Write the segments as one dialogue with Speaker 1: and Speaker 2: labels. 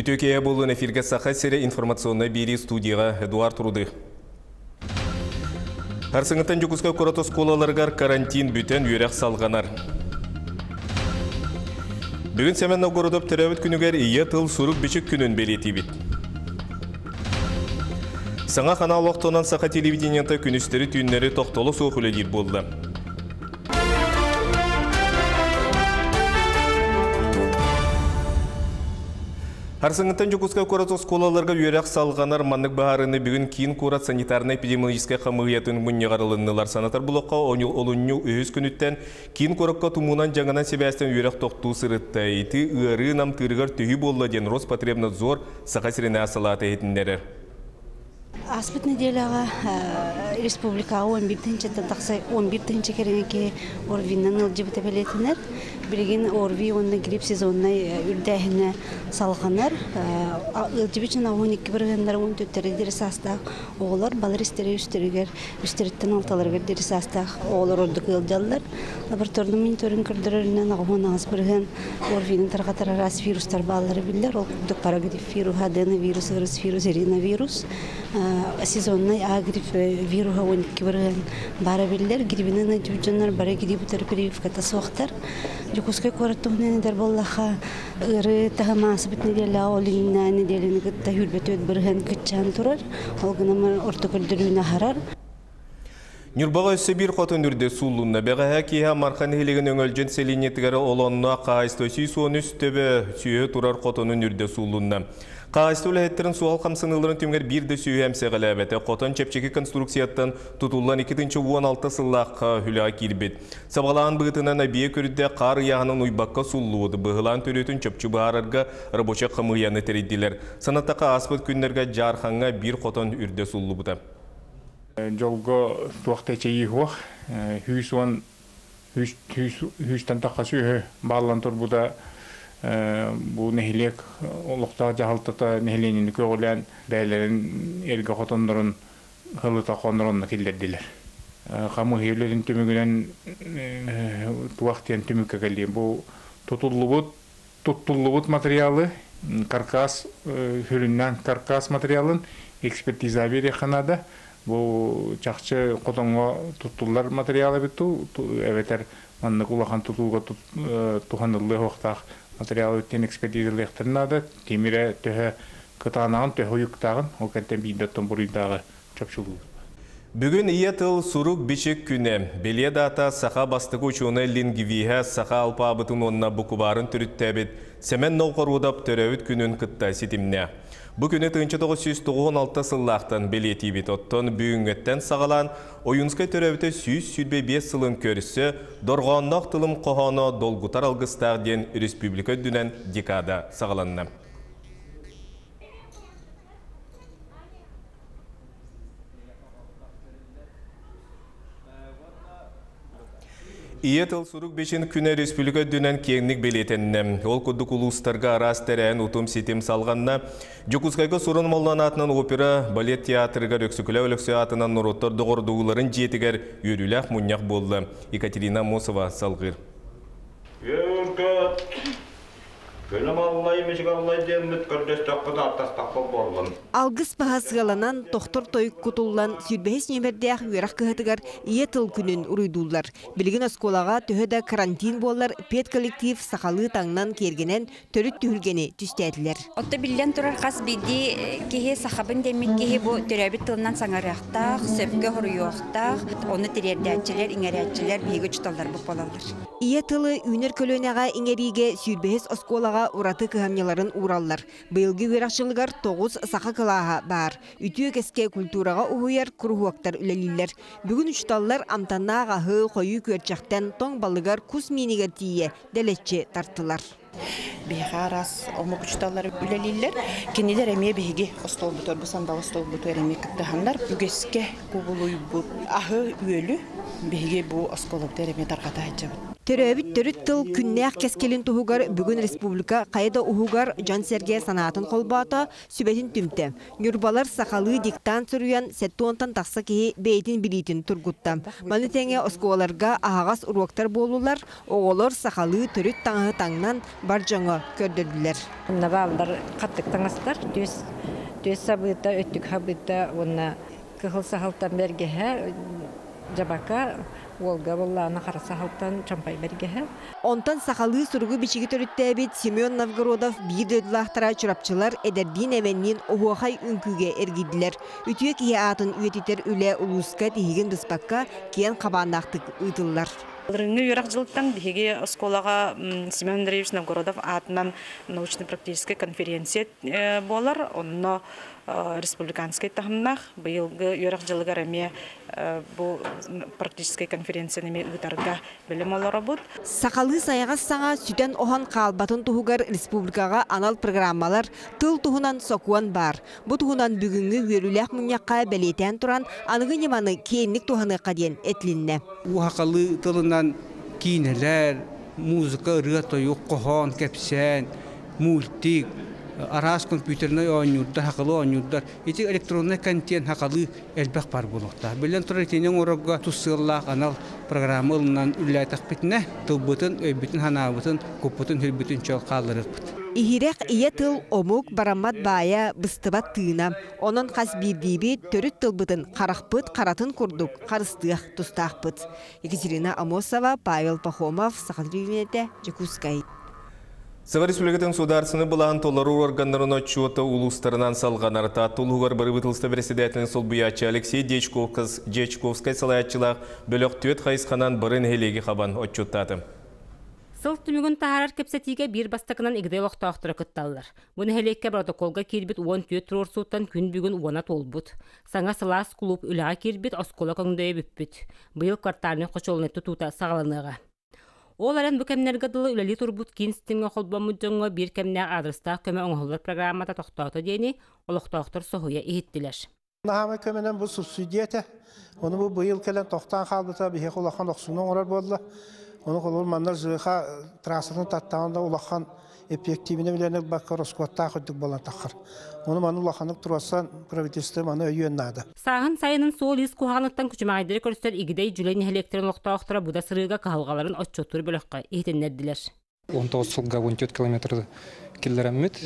Speaker 1: Күтөкея болуын эфирге саха сере информационный бери студияға Эдуард Руды. Арсыңыттан жүкізгі көраты сколаларғар карантин бүтен үйрек салғанар. Бүгін Семен Новгородов тәрәуіт күнігер ие тыл сұрук бішік күнін белеті бит. Саңа қана олықтонан сақа телевидениянта күністері түйінлері тоқтолы соқылы дер болды. Арсыңыттан жүкізгі көраты сколаларға үйрек салғанар маннық бағарыны бүгін кейін көрат санитарно-эпидемиологическая қамығиятын мұнеғарылынылар санатар бұлыққа олынну өз күніттен кейін көрікқа тұмуынан жаңынан себәстен үйрек тоқту сырытта еті ұйары нам тырғар түйі болды ден Роспотребнадзор сақа сирене асылаты етіндері.
Speaker 2: Аспыт неделяға республикаға 11-тен тақсай 11-тен керенеке орвиннан ылжы біті білетінер. Білген орви онны грипп сезоннай үрдәхіне салғанар. Ылжы бічін 12 біргендер 14-тері деріс астақ оғылар балар істері үстеріттен алталарғар деріс астақ оғылар ордық ылжалылар. Лабораторны мониторинг көрдірерінен ағуын ағыз бірген орвинын тарғатар арас вирустар балары білдер. Ол күрдік парагриф вирус, аденовирус, вирус, эринавирус. Сезонный агриф вируха 12 бірген бары білдер. Грибінен әдібіджанлар бары грибітер прививката соқтар. Жүкізгі көріттіғінен едер боллаға ұры тағамасы біт неделі олинна неделіні күтті хүрбет өт бірген күтчан тұрар. Ол ғынамыр орты күрдіруіне харар.
Speaker 1: Нюрбаға өсі бір қотын үрде сұлуына бәғаға кейі марқан елеген өңілжен селенетігері олонына қайысты сон үстебі сүйе тұрар қотының үрде сұлуына. Қайысты өләйеттерін суал қамсыныларын түмгер бірді сүйе әмсеғілі әбәті қотын чепчекі конструкцияттан тұтылан 2-16 сыллаққа хүліға келбет. Сабалаған бұғытынан әбие көрді қар яғының ұйбаққа сұлуыды. Бұғылан төретін чөпчі бағарарға рабоча қымығияны тәрейділер. Санаттаққа аспыт күндерге жарханға бір қотын үрде сұлу бұды.
Speaker 3: Жолго туақта чейі хуақ, хүйістен таққа сүйі бағылан тұр бұда бұл нәхилек олықтағы жағалтыта нәхиленіні көғілен бәлерін ерге қотындырын ғылыта қондырынны келдерділер. Қамы хейлерін түмігінен туақтен түмікке келден. Бұл тұттылыбыт материалы, каркас, хүріннен каркас материалын экспертиза бере қанады. Бұл чақчы қотонға тұттылар материалы біту, әветер маннық улақан тұтуға тұханылы оқтақ материалы біттен экспертизалы ектірінады. Темірі төхі қытағанағын, төхі ұйықтағын, ол кәнттен бейдаттан бұрыйдағы чапшылығы.
Speaker 1: Бүгін ие тыл сұрук бішік күні. Беле дата сақа бастығы ұчуыны лингвиға сақа алпа абытын онына бұқыбарын түріттәбет. Семен Новгородов төрәуіт күнін қытта сетімне. Бұл күні 1996 сыллақтан белеті бет оттон бүгінгеттен сағалан, ойынсқай төрәуіті 105 сылын көрісі, дорғаннақ тылым қоғаны долгутар алғыстақ ден республика дүнен декада сағаланны. Ие тыл сұрук бешін күні республика дүнен кеңнік белетенні. Ол күдік ұлыстарға арас тәрәйін ұтым сетім салғанна. Жүкізгайғы сұрын молланатынан опера, балет театрыға рөксікілі өліксі атынан нұроттар дұғырдуыларын жетігер үйріләқ мұняқ болды. Екатерина Мосова салғыр.
Speaker 4: Алгыс бағасығаланан тоқтор тойық құтылан сүрбәйіз немердеяқ үйрақ кығытығар ие тыл күнін ұруйдулар. Білген осколаға төхеді карантин болар пет коллектив сақалы таңнан кергенен төріт түхілгені түстәділер.
Speaker 5: Отты білден тұрар қас биді кеге сақабын демет кеге бұл төрәбіт тылынан саңарақтақ, сөпке ғұрыюақтақ, оны тірердәтчілер, иңәрәтчілер, бейгі жұталар бұл болалар.
Speaker 4: Ие тылы үйнер көлөнеға иңериге сүрбәйіз осколаға ураты кыһамняларын ураллар. Быйылгы верақшылығар 9 сақа кылаға бар. Үтіе кәске культураға уғыяр күріуақтар үлелілер. Бүгін үшталлар амтаннаға хы қойы көрчақтен тоң балығар күс менігер тие дәлетче тартылар.
Speaker 6: Бейға арас омық үшталлар үлелілер. Кенелер әме бейге остол бұтыр, бұсанда остол бұтыр әме күттіғандар. Үгеске көбілуй бұт. Ағы үйелі бейге бұ осколыптар әме тарғата әджабыт.
Speaker 4: Төрөбүт төрүт тыл күннәк кескелин туһугар бүгүн республика кайда уһугар Жан Сергей санаатын колбаата сүбетин түмте. Нюрбалар сахалы диктант сүрүян сеттуонтан тақса кеһи бейтин билитин тургутта. Маны теңе осколарга ахагас уруктар болулар, оголор сахалы төрүт таңы таңнан бар жаңа көрдөрдүлөр.
Speaker 7: Набалдар каттык таңастар төс сабыта өттүк хабыта онна кыхыл сахалтан бергеһе жабака Волга болланы қараса халтан чампай бергеһе.
Speaker 4: Онтан сахалы суругу бичиги төрүттәбит Семен Новгородов бийдыдлахтара чурапчылар эдердин эменнин оһуахай үңкүгө эргидилер. Үтүе кие атын үетитер үле улуска тиһиген дыспакка киен кабаанактык ыйтыллар.
Speaker 8: Рынны юрак жылттан биһиги осколага Семен Андреевич Новгородов атынан научно-практическая конференция болар. Онно республиканский тахымнах быйылгы юрак жылыгар эме бу практическая конференция неме ытарга билим олора бут.
Speaker 4: Сакалы саяга саңа сүтен охан калбатын туһугар республикага анал программалар тыл туһунан сокуан бар. Бу туһунан бүгүнгү өрүләк муньякка белетен туран аныгы неманы кейинник туһаны каден этлинне.
Speaker 9: Ухакалы тылынан кинелер, музыка ырыта юк кохон кепсен, мультик арас компьютерный ойнурдар, хакалы ойнурдар. Эти электронный контент хакалы элбек бар булукта. Билен турайтенен орогга туссыллак анал программа ылынан үлләтәк битне, тылбытын, өйбүтүн ханабытын, купутын хөлбүтүн чол калдырып.
Speaker 4: Ихирек ие тыл омук барамат бая быстыбат тыына. Онон қас бирдиби төрүт тылбытын қарақпыт, қаратын курдук, қарыстыақ тустақпыт. Екатерина Амосова, Павел Пахомов, Сахадрюнете, Жекускай.
Speaker 1: Сыва республикатын сударсыны бұлан толару органдарына отчета улустарынан салған арта тулуғар бары бұтылысты председателін сол бұячы Алексей Дечковскай салаятчылақ бөлік түйет қайысқанан барын хелеге қабан отчеттаты.
Speaker 10: Сыл түмігін тахарар кепсетиге бір бастықынан игдей оқтауқтыра күтталылар. Бұны хелекке протоколға кирбит 10 түйет тұрорсуыттан күн бүгін 10 толбут. Саңа сылас клуб үліға кирбит оскола көңдөйі бүппіт. Бұйыл квартарны қочолынетті тута сағаланыға. Ол аран бұ кәмнерге дылы үләли тұрбут кейінстіңі қолбамы жоңы бір кәмнер адрыста көмі оңғылар программата тоқтауты дейіні олықтауқтыр соғуя ехеттілер.
Speaker 11: Нағамы көменен бұл субсидията, оны бұл бұйыл кәлен тоқтан қалдыта бейхек олаққан оқсының орар болды. Оны қолыр маннар жыға трассының таттағында олаққан эффективіне білені баққа Роскватта құддық болан таққыр. Оны маны олаққанық тұрасан правительстві маны өйен нады.
Speaker 10: Сағын сайының сол ез қуғанықтан күчімағайдыры көрістер игідей жүлейін электрон оқтауқтыра бұда сырыға қағылғаларын отчоттыры бөліққа ехтеннерділер.
Speaker 12: 19 сылға 14 километр келдіреммет,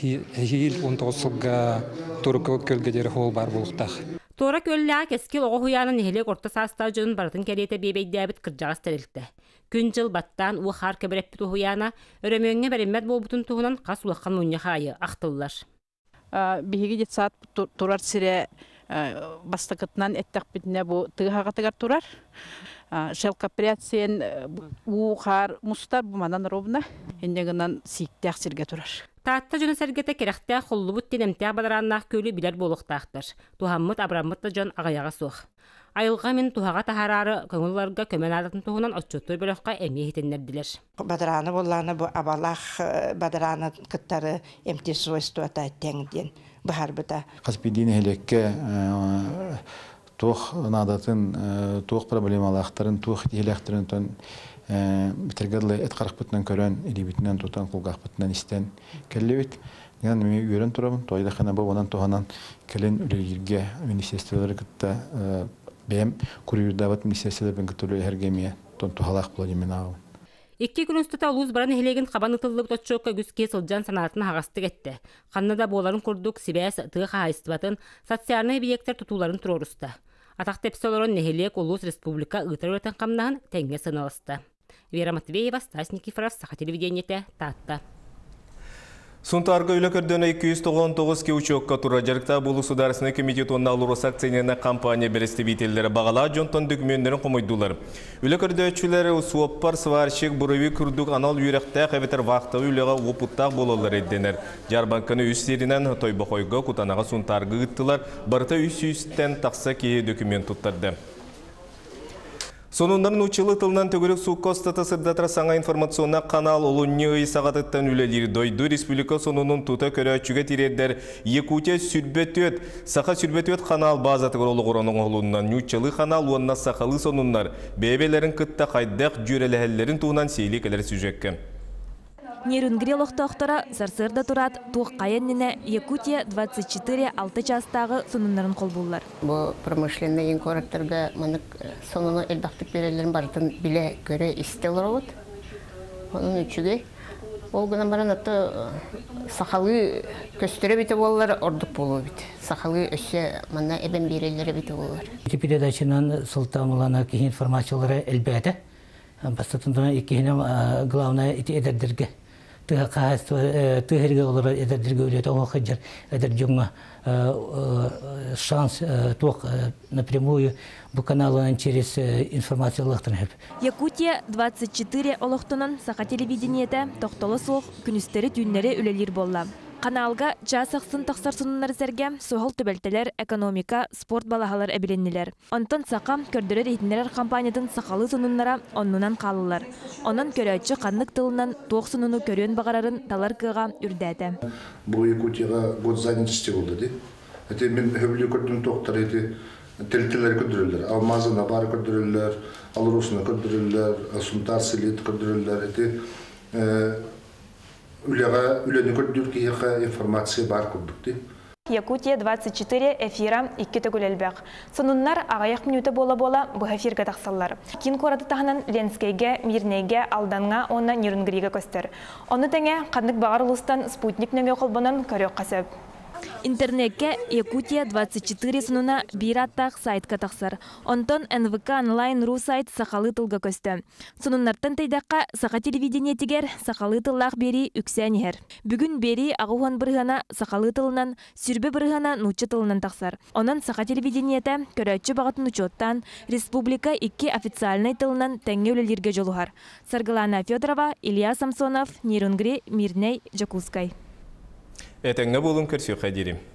Speaker 12: әйіл 19 сылға тұрықылық көлгедері хол бар болықтақ.
Speaker 10: Тора көлләк эскил оғуянын нехелек орта састау жөнін бартын кәрейті бейбейдәбіт кыржағыз тәрілді. Күн жыл баттан уақар кәбірәппіт оғуяна өрөмөңе бәріммәт болбутын туғынан қас улаққан мұнья қайы ақтылылар.
Speaker 13: Бейгі дет саат тұрар сире бастықытынан әттәқ бітіне бұл тығағатығар тұрар. Шелкаприяциян уғар мұстар бұманан робына, ендегінен сиіктәқ сирге тұрар.
Speaker 10: Таатта жөні сәргеті керекті қоллыбыт денемтәқ бадараннақ көлі білер болықтақтыр. Тухаммыт абраммытты жон ағаяға соқ. Айылға мен тухаға тахарары көңілларға көмен адатын туғынан отчоттыр бөліққа әме етенлерділер.
Speaker 6: Бадараны болланы бұл абалақ бадараны кыттары әмте свойствота тәңден бұхар бұта.
Speaker 14: Қаспидин әлекке тух надатын тух проблемалақтарын тух дилекторын тон битергәдле эт каракпытнан көрән илибитнән тутан кулгакпытнан истән келлебит. Ян ми үрән торам, тойда хана бу онан тоганан келен үлегирге министрлыклар кытта бем курюрдават министрлыклар кытылы хергемия тон тухалак булымынау.
Speaker 10: Икки күнүстата улус баран хелеген кабан ытыллып тотчокка күске сылжан санатын хагасты кетти. Каннада боларын курдук сибәс тыга хайстыбатын социальный объекттер тутуларын туруруста. Атак тепсолорон нехелек улус республика ытыр өтен камнаган теңге сыналысты. Вера Матвеева, Стас Никифоров, Саха телевидениете, Татта.
Speaker 1: Сунтарга үлөкөрдөн 299 учокка тура жарыкта бул государственный комитет онна алурус акционерная компания берестебителлери багала жонтон документтерин комойдулар. Үлөкөрдөчүлөр суоппар сварщик буруви күрдүк анал үйрөктө кебетер вакытта үлөгө опуттак бололор эдденер. Жарбанканы үс серинен тойбокойго кутанага сунтарга ыттылар, барыта үс-үстен такса кие документ туттарды. Сонундан учылы тылынан төгірік суққостата сырдатра саңа информационна канал олунни ыйсағатыттан үлелер дойду республика сонунун тута көрәчүге тирердер Якутия сүрбетөт, сақа сүрбетөт канал базатығыр олы құранын олуннан учылы канал уанна сақалы сонуннар бебелерін кытта қайдақ жүреләхелерін туынан сейлі келер сюжекке.
Speaker 15: Нерюнгри лохтоқтара сарсырда турат туыққайынніне Якутия 24 6 частағы сонунларын қол болулар.
Speaker 16: Бұл промышленный ең көраттарға мұнық сонуны әлбақтық берелерін бардын біле көре істелер олд. Оның үшіге ол ғынан баран атты сақалы көстері біті болылар, ордық болу біті. Сақалы өсе мұнна әбен берелері біті болылар.
Speaker 17: Передачынан сылтамылана кейін информациялары әлбәді. Бастатындана екігінен главная эдердерге. Тыгерге олар эдердерге үлеті оғықыджар эдер жоңа шанс тоқ напрямую бұл каналынан через информациялықтың.
Speaker 15: Якутия 24 олықтынан сақа телевидениеті тоқтолы соқ күністері түйінлері үлелер болла. Каналга жасақсын тақсар сұнынлар зәрге соғыл төбелтелер, экономика, спорт балағалар әбіленнелер. Онтан сақа көрдірер етінлер компаниядың сақалы сұнынлара оннынан қалылар. Онын көрәтші қанлық тылынан тоқ сұныны көрен бағарарын талар кыға үрдәді.
Speaker 18: Бұл Якутияға год занятости болды. Мен өбілі көрдім тоқтар еті тәлтелер көдірілдер. Алмазына бары көдірілдер, Алрусына көдірілдер, Сунтар селет көдірілдер. Үлені көрдір кейіға информация бар көрдікті.
Speaker 15: Якутия 24 эфира 2 төгілелбәқ. Сонуннар ағаяқ минуты бола-бола бұл эфирға тақсалар. Кин қораты тағынан Ленскейге, Мирнейге, Алданға, онна Нерюнгриге көстер. Оны тәңе қандық бағар ұлыстан спутник нөге қолбынан көрек қасып. Интернетке Якутия 24 сынуна бір аттақ сайтқа тақсар. Онтон НВК онлайн.ру сайт сақалы тылға көсті. Сынуннартан тайдаққа сақа телевидение тегер сақалы тыллақ бері үксәнер. Бүгін бері ағуған бірғана сақалы тылынан, сүрбе бірғана нұчы тылынан тақсар. Онын сақа телевидениеті көрәтші бағытын ұчоттан республика 2 официальный тылынан тәңге өлелерге жолуғар. Саргалана Федорова, Илья Самсонов, Нерюнгри, Мирней, Жакускай.
Speaker 1: Этеңе болын көрсі қадерім.